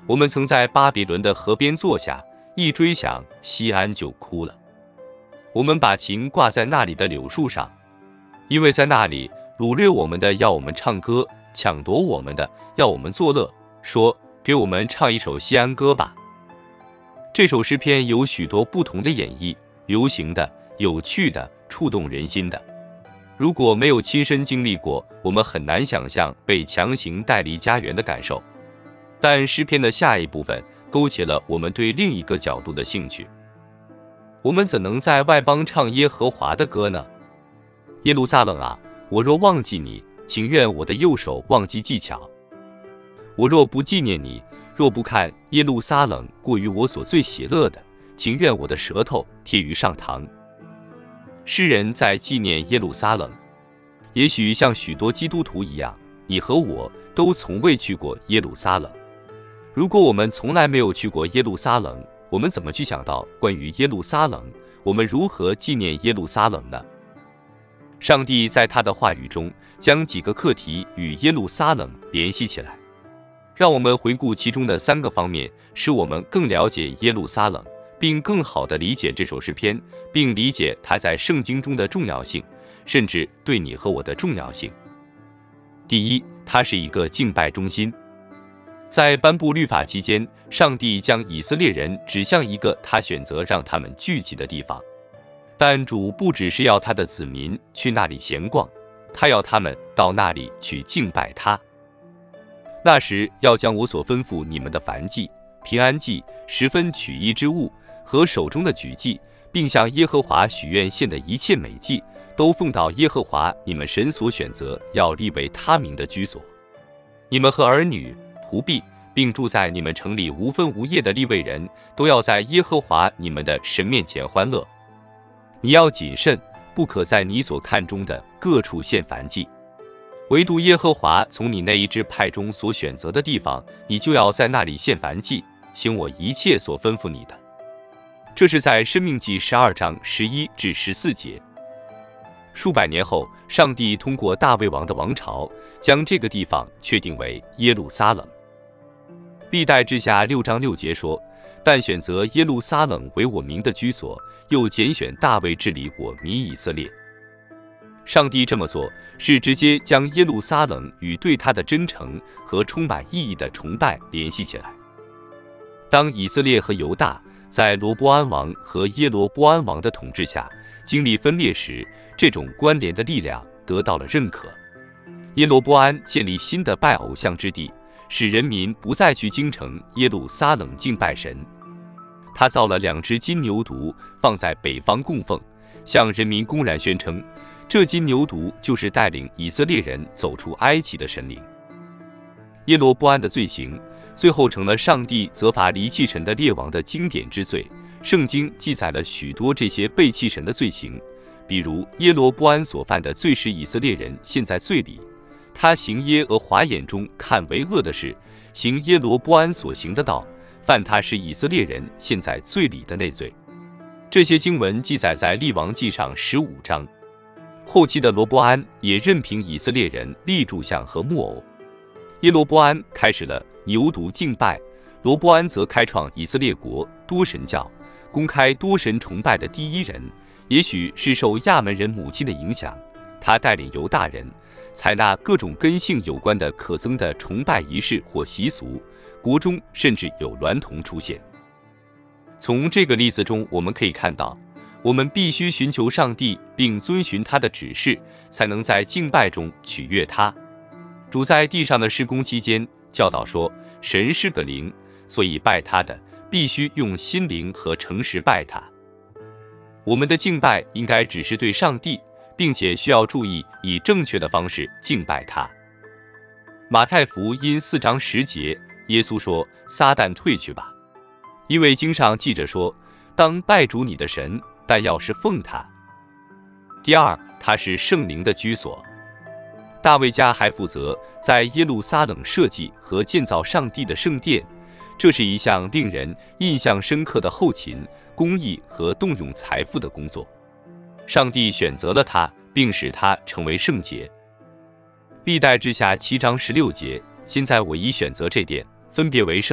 我们曾在巴比伦的河边坐下，一追想西安就哭了。我们把琴挂在那里的柳树上，因为在那里掳掠我们的要我们唱歌，抢夺我们的要我们作乐，说给我们唱一首西安歌吧。这首诗篇有许多不同的演绎，流行的、有趣的、触动人心的。如果没有亲身经历过，我们很难想象被强行带离家园的感受。但诗篇的下一部分勾起了我们对另一个角度的兴趣。我们怎能在外邦唱耶和华的歌呢？耶路撒冷啊，我若忘记你，情愿我的右手忘记技巧。我若不纪念你，若不看耶路撒冷过于我所最喜乐的，情愿我的舌头贴于上膛。诗人在纪念耶路撒冷，也许像许多基督徒一样，你和我都从未去过耶路撒冷。如果我们从来没有去过耶路撒冷，我们怎么去想到关于耶路撒冷？我们如何纪念耶路撒冷呢？上帝在他的话语中将几个课题与耶路撒冷联系起来，让我们回顾其中的3个方面，使我们更了解耶路撒冷，并更好地理解这首诗篇，并理解它在圣经中的重要性，甚至对你和我的重要性。第一，它是一个敬拜中心。在颁布律法期间，上帝将以色列人指向一个他选择让他们聚集的地方，但主不只是要他的子民去那里闲逛，他要他们到那里去敬拜他。那时要将我所吩咐你们的燔祭、平安祭、十分取一之物和手中的举祭，并向耶和华许愿献的一切美祭，都奉到耶和华你们神所选择要立为他名的居所。你们和儿女、仆婢，并住在你们城里无分无业的利未人，都要在耶和华你们的神面前欢乐。你要谨慎，不可在你所看中的各处献燔祭，唯独耶和华从你那一支派中所选择的地方，你就要在那里献燔祭，行我一切所吩咐你的。这是在申命记12章11至14节。数百年后，上帝通过大卫王的王朝，将这个地方确定为耶路撒冷。历代志下6章6节说，但选择耶路撒冷为我名的居所，又拣选大卫治理我民以色列。上帝这么做，是直接将耶路撒冷与对他的真诚和充满意义的崇拜联系起来。当以色列和犹大在罗波安王和耶罗波安王的统治下经历分裂时，这种关联的力量得到了认可。耶罗波安建立新的拜偶像之地，使人民不再去京城耶路撒冷敬拜神。他造了2只金牛犊放在北方供奉，向人民公然宣称，这金牛犊就是带领以色列人走出埃及的神灵。耶罗波安的罪行最后成了上帝责罚离弃神的列王的经典之罪。圣经记载了许多这些背弃神的罪行，比如耶罗波安所犯的罪使以色列人陷在罪里，他行耶和华眼中看为恶的事，行耶罗波安所行的道，犯他使以色列人陷在罪里的内罪。这些经文记载在列王记上15章。后期的罗波安也任凭以色列人立柱像和木偶。耶罗波安开始了牛犊敬拜，罗波安则开创以色列国多神教，公开多神崇拜的第一人。也许是受亚门人母亲的影响，他带领犹大人采纳各种跟性有关的可憎的崇拜仪式或习俗，国中甚至有娈童出现。从这个例子中我们可以看到，我们必须寻求上帝并遵循他的指示，才能在敬拜中取悦他。主在地上的施工期间教导说，神是个灵，所以拜他的必须用心灵和诚实拜他。我们的敬拜应该只是对上帝，并且需要注意以正确的方式敬拜他。马太福音4章10节，耶稣说，撒旦退去吧，因为经上记着说，当拜主你的神，但要是奉他。第二，他是圣灵的居所。大卫家还负责在耶路撒冷设计和建造上帝的圣殿，这是一项令人印象深刻的后勤、公益和动用财富的工作。上帝选择了他，并使他成为圣洁。历代志下7章16节，现在我已选择这殿，分别为圣，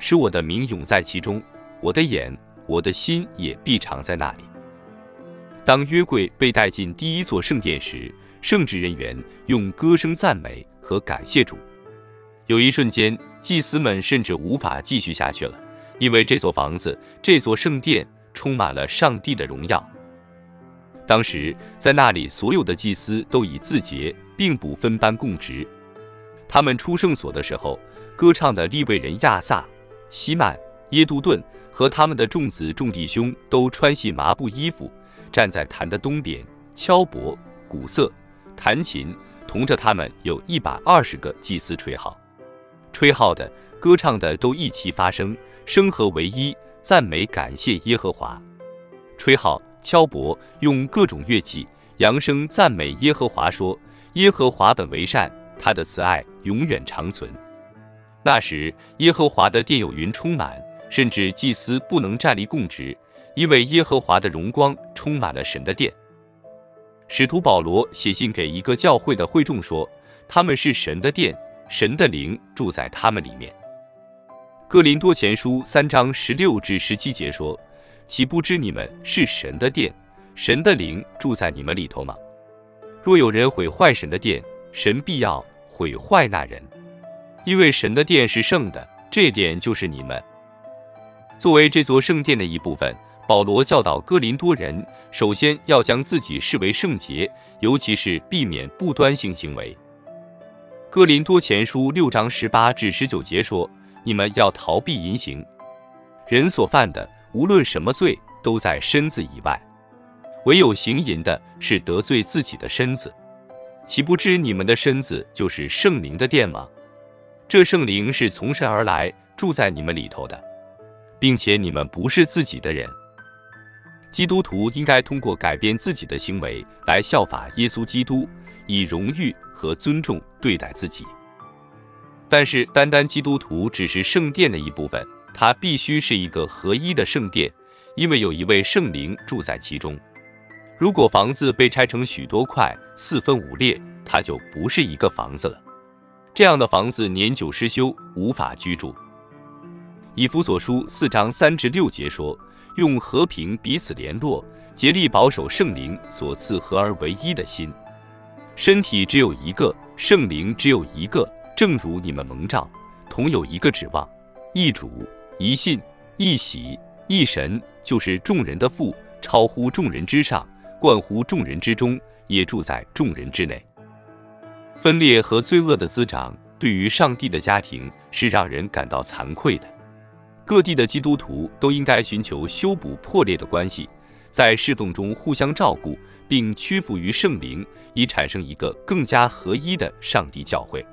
使我的名永在其中，我的眼、我的心也必常在那里。”当约柜被带进第一座圣殿时，圣职人员用歌声赞美和感谢主。有一瞬间，祭司们甚至无法继续下去了，因为这座房子、这座圣殿充满了上帝的荣耀。当时，在那里所有的祭司都已自洁，并不分班供职。他们出圣所的时候，歌唱的利未人亚萨、希曼、耶杜顿和他们的众子众弟兄都穿细麻布衣服，站在坛的东边，敲钹、鼓瑟、弹琴，同着他们有120个祭司吹号。吹号的、歌唱的都一齐发声，声和为一，赞美感谢耶和华。吹号、敲钹，用各种乐器扬声赞美耶和华，说：“耶和华本为善，他的慈爱永远长存。”那时，耶和华的殿有云充满，甚至祭司不能站立供职，因为耶和华的荣光充满了神的殿。使徒保罗写信给一个教会的会众说，他们是神的殿，神的灵住在他们里面。哥林多前书3章16至17节说：“岂不知你们是神的殿，神的灵住在你们里头吗？若有人毁坏神的殿，神必要毁坏那人，因为神的殿是圣的，这殿就是你们。”作为这座圣殿的一部分，保罗教导哥林多人，首先要将自己视为圣洁，尤其是避免不端性行为。哥林多前书6章18至19节说：“你们要逃避淫行，人所犯的无论什么罪，都在身子以外，唯有行淫的是得罪自己的身子。岂不知你们的身子就是圣灵的殿吗？这圣灵是从神而来，住在你们里头的，并且你们不是自己的人。”基督徒应该通过改变自己的行为来效法耶稣基督，以荣誉和尊重对待自己。但是单单基督徒只是圣殿的一部分，它必须是一个合一的圣殿，因为有一位圣灵住在其中。如果房子被拆成许多块，4分5裂，它就不是一个房子了。这样的房子年久失修，无法居住。以弗所书4章3至6节说：“用和平彼此联络，竭力保守圣灵所赐合而为一的心。身体只有一个，圣灵只有一个，正如你们蒙召，同有一个指望，一主、一信、一喜、一神，就是众人的父，超乎众人之上，冠乎众人之中，也住在众人之内。”分裂和罪恶的滋长对于上帝的家庭是让人感到惭愧的。各地的基督徒都应该寻求修补破裂的关系，在侍奉中互相照顾，并屈服于圣灵，以产生一个更加合一的上帝教会。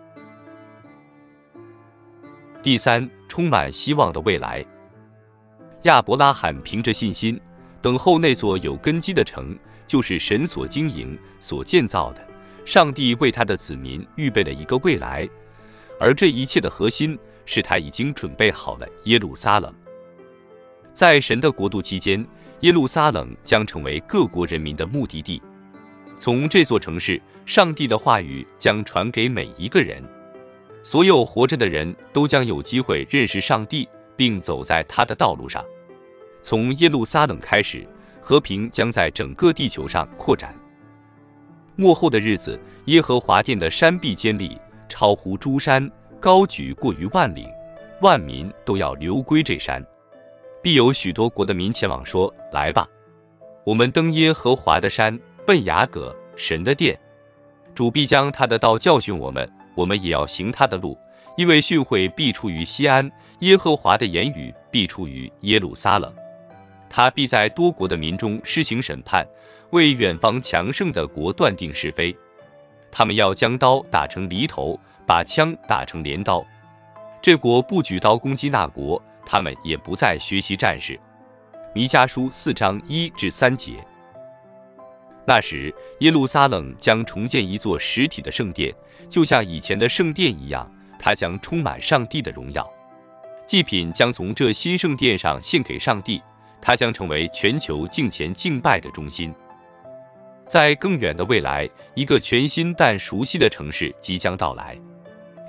第三，充满希望的未来。亚伯拉罕凭着信心等候那座有根基的城，就是神所经营、所建造的。上帝为他的子民预备了一个未来，而这一切的核心是他已经准备好了耶路撒冷。在神的国度期间，耶路撒冷将成为各国人民的目的地。从这座城市，上帝的话语将传给每一个人，所有活着的人都将有机会认识上帝，并走在他的道路上。从耶路撒冷开始，和平将在整个地球上扩展。末后的日子，耶和华殿的山必坚立，超乎诸山，高举过于万岭，万民都要流归这山。必有许多国的民前往说：“来吧，我们登耶和华的山，奔雅各神的殿。主必将他的道教训我们，我们也要行他的路。因为训诲必出于西安，耶和华的言语必出于耶路撒冷。他必在多国的民中施行审判，为远方强盛的国断定是非。他们要将刀打成犁头，把枪打成镰刀。这国不举刀攻击那国，他们也不再学习战事。”弥迦书4章1至3节。那时，耶路撒冷将重建一座实体的圣殿，就像以前的圣殿一样，它将充满上帝的荣耀。祭品将从这新圣殿上献给上帝，它将成为全球敬虔敬拜的中心。在更远的未来，一个全新但熟悉的城市即将到来。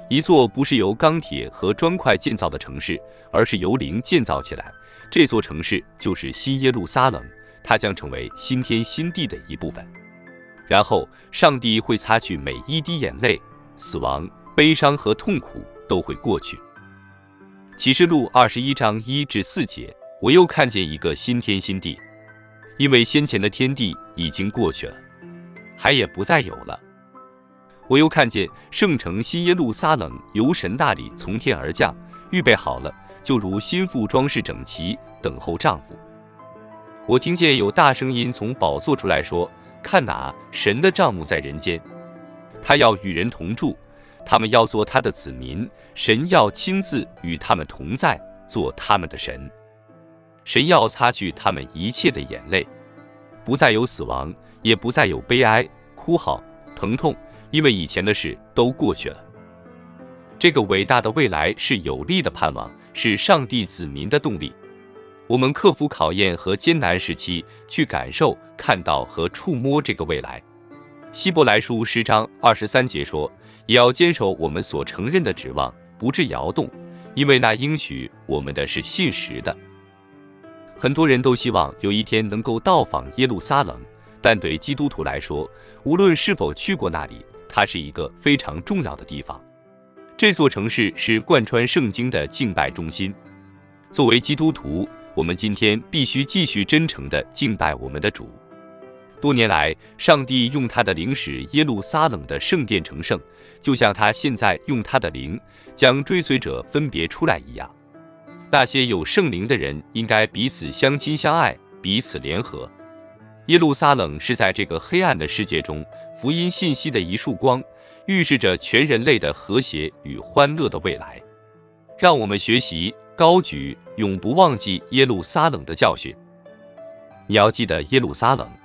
一座不是由钢铁和砖块建造的城市，而是由零建造起来。这座城市就是新耶路撒冷，它将成为新天新地的一部分。然后，上帝会擦去每一滴眼泪，死亡、悲伤和痛苦都会过去。启示录21章1至4节，我又看见一个新天新地，因为先前的天地已经过去了，海也不再有了。我又看见圣城新耶路撒冷由神那里从天而降，预备好了，就如新妇装饰整齐，等候丈夫。我听见有大声音从宝座出来说：看哪，神的帐幕在人间，他要与人同住，他们要做他的子民，神要亲自与他们同在，做他们的神。神要擦去他们一切的眼泪，不再有死亡，也不再有悲哀、哭嚎、疼痛，因为以前的事都过去了。这个伟大的未来是有力的盼望，是上帝子民的动力。我们克服考验和艰难时期，去感受、看到和触摸这个未来。希伯来书10章23节说：也要坚守我们所承认的指望，不致摇动，因为那应许我们的是信实的。很多人都希望有一天能够到访耶路撒冷，但对基督徒来说，无论是否去过那里，它是一个非常重要的地方。这座城市是贯穿圣经的敬拜中心。作为基督徒，我们今天必须继续真诚地敬拜我们的主。多年来，上帝用他的灵使耶路撒冷的圣殿成圣，就像他现在用他的灵将追随者分别出来一样。那些有圣灵的人应该彼此相亲相爱，彼此联合。耶路撒冷是在这个黑暗的世界中福音信息的一束光，预示着全人类的和谐与欢乐的未来。让我们学习高举永不忘记耶路撒冷的教训。你要记得耶路撒冷，